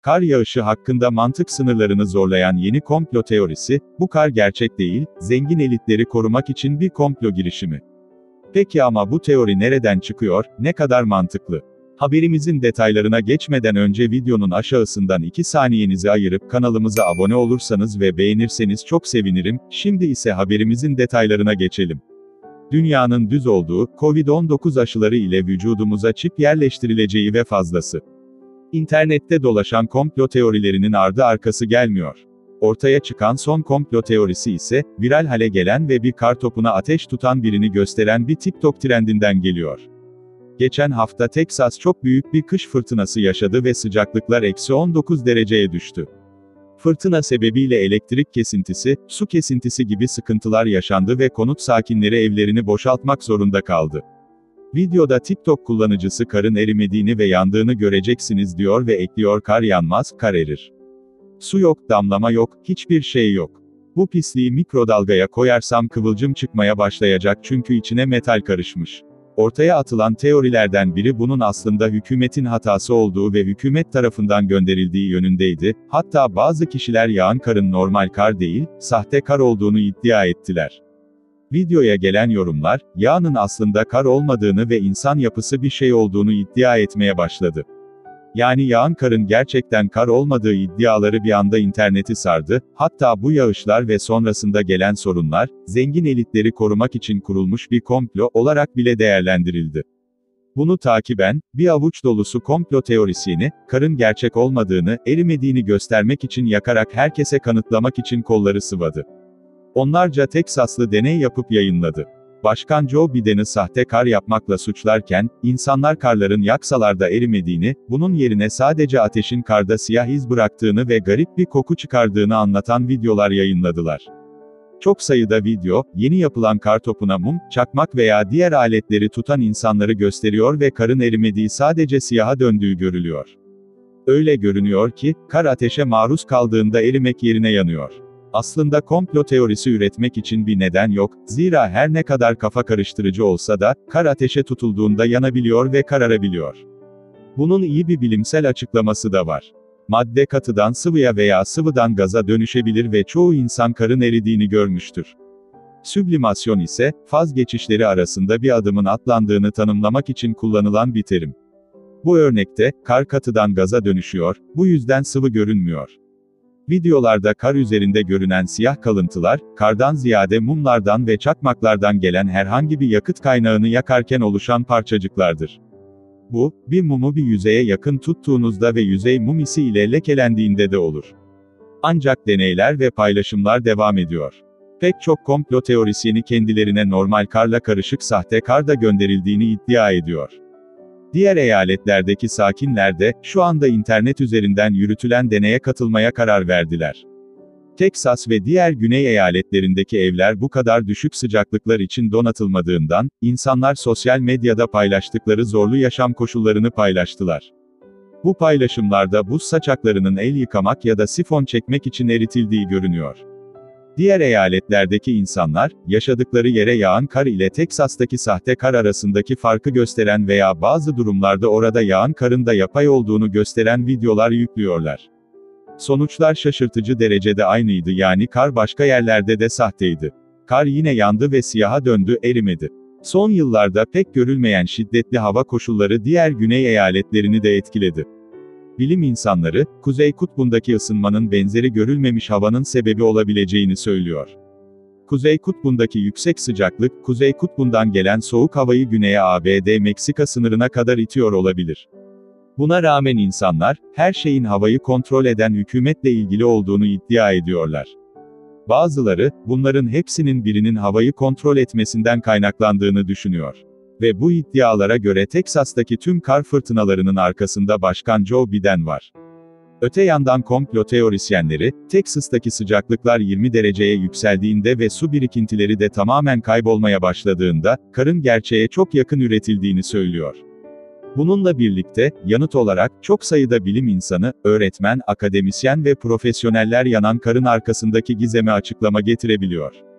Kar yağışı hakkında mantık sınırlarını zorlayan yeni komplo teorisi, bu kar gerçek değil, zengin elitleri korumak için bir komplo girişimi. Peki ama bu teori nereden çıkıyor, ne kadar mantıklı? Haberimizin detaylarına geçmeden önce videonun aşağısından 2 saniyenizi ayırıp kanalımıza abone olursanız ve beğenirseniz çok sevinirim. Şimdi ise haberimizin detaylarına geçelim. Dünyanın düz olduğu, Covid-19 aşıları ile vücudumuza çip yerleştirileceği ve fazlası. İnternette dolaşan komplo teorilerinin ardı arkası gelmiyor. Ortaya çıkan son komplo teorisi ise, viral hale gelen ve bir kartopuna ateş tutan birini gösteren bir TikTok trendinden geliyor. Geçen hafta Texas çok büyük bir kış fırtınası yaşadı ve sıcaklıklar -19 dereceye düştü. Fırtına sebebiyle elektrik kesintisi, su kesintisi gibi sıkıntılar yaşandı ve konut sakinleri evlerini boşaltmak zorunda kaldı. Videoda TikTok kullanıcısı karın erimediğini ve yandığını göreceksiniz diyor ve ekliyor: kar yanmaz, kar erir. Su yok, damlama yok, hiçbir şey yok. Bu pisliği mikrodalgaya koyarsam kıvılcım çıkmaya başlayacak çünkü içine metal karışmış. Ortaya atılan teorilerden biri bunun aslında hükümetin hatası olduğu ve hükümet tarafından gönderildiği yönündeydi, hatta bazı kişiler yağan karın normal kar değil, sahte kar olduğunu iddia ettiler. Videoya gelen yorumlar, yağının aslında kar olmadığını ve insan yapısı bir şey olduğunu iddia etmeye başladı. Yani yağan karın gerçekten kar olmadığı iddiaları bir anda interneti sardı, hatta bu yağışlar ve sonrasında gelen sorunlar, zengin elitleri korumak için kurulmuş bir komplo olarak bile değerlendirildi. Bunu takiben, bir avuç dolusu komplo teorisyeni, karın gerçek olmadığını, erimediğini göstermek için yakarak herkese kanıtlamak için kolları sıvadı. Onlarca Teksaslı deney yapıp yayınladı. Başkan Joe Biden'ı sahte kar yapmakla suçlarken, insanlar karların yaksalar da erimediğini, bunun yerine sadece ateşin karda siyah iz bıraktığını ve garip bir koku çıkardığını anlatan videolar yayınladılar. Çok sayıda video, yeni yapılan kartopuna mum, çakmak veya diğer aletleri tutan insanları gösteriyor ve karın erimediği, sadece siyaha döndüğü görülüyor. Öyle görünüyor ki, kar ateşe maruz kaldığında erimek yerine yanıyor. Aslında komplo teorisi üretmek için bir neden yok, zira her ne kadar kafa karıştırıcı olsa da, kar ateşe tutulduğunda yanabiliyor ve kararabiliyor. Bunun iyi bir bilimsel açıklaması da var. Madde katıdan sıvıya veya sıvıdan gaza dönüşebilir ve çoğu insan karın eridiğini görmüştür. Süblimasyon ise, faz geçişleri arasında bir adımın atlandığını tanımlamak için kullanılan bir terim. Bu örnekte, kar katıdan gaza dönüşüyor, bu yüzden sıvı görünmüyor. Videolarda kar üzerinde görünen siyah kalıntılar, kardan ziyade mumlardan ve çakmaklardan gelen herhangi bir yakıt kaynağını yakarken oluşan parçacıklardır. Bu, bir mumu bir yüzeye yakın tuttuğunuzda ve yüzey mum isi ile lekelendiğinde de olur. Ancak deneyler ve paylaşımlar devam ediyor. Pek çok komplo teorisyeni kendilerine normal karla karışık sahte kar da gönderildiğini iddia ediyor. Diğer eyaletlerdeki sakinler de, şu anda internet üzerinden yürütülen deneye katılmaya karar verdiler. Teksas ve diğer güney eyaletlerindeki evler bu kadar düşük sıcaklıklar için donatılmadığından, insanlar sosyal medyada paylaştıkları zorlu yaşam koşullarını paylaştılar. Bu paylaşımlarda buz saçaklarının el yıkamak ya da sifon çekmek için eritildiği görünüyor. Diğer eyaletlerdeki insanlar, yaşadıkları yere yağan kar ile Teksas'taki sahte kar arasındaki farkı gösteren veya bazı durumlarda orada yağan karın da yapay olduğunu gösteren videolar yüklüyorlar. Sonuçlar şaşırtıcı derecede aynıydı, yani kar başka yerlerde de sahteydi. Kar yine yandı ve siyaha döndü, erimedi. Son yıllarda pek görülmeyen şiddetli hava koşulları diğer güney eyaletlerini de etkiledi. Bilim insanları, Kuzey Kutbu'ndaki ısınmanın benzeri görülmemiş havanın sebebi olabileceğini söylüyor. Kuzey Kutbu'ndaki yüksek sıcaklık, Kuzey Kutbu'ndan gelen soğuk havayı güneye ABD-Meksika sınırına kadar itiyor olabilir. Buna rağmen insanlar, her şeyin havayı kontrol eden hükümetle ilgili olduğunu iddia ediyorlar. Bazıları, bunların hepsinin birinin havayı kontrol etmesinden kaynaklandığını düşünüyor. Ve bu iddialara göre Teksas'taki tüm kar fırtınalarının arkasında Başkan Joe Biden var. Öte yandan komplo teorisyenleri, Teksas'taki sıcaklıklar 20 dereceye yükseldiğinde ve su birikintileri de tamamen kaybolmaya başladığında, karın gerçeğe çok yakın üretildiğini söylüyor. Bununla birlikte, yanıt olarak, çok sayıda bilim insanı, öğretmen, akademisyen ve profesyoneller yanan karın arkasındaki gizeme açıklama getirebiliyor.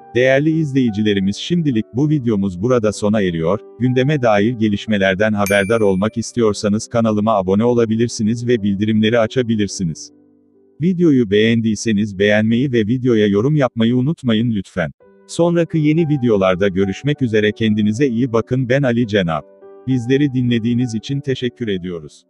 Değerli izleyicilerimiz, şimdilik bu videomuz burada sona eriyor. Gündeme dair gelişmelerden haberdar olmak istiyorsanız kanalıma abone olabilirsiniz ve bildirimleri açabilirsiniz. Videoyu beğendiyseniz beğenmeyi ve videoya yorum yapmayı unutmayın lütfen. Sonraki yeni videolarda görüşmek üzere, kendinize iyi bakın. Ben Ali Cenap. Bizleri dinlediğiniz için teşekkür ediyoruz.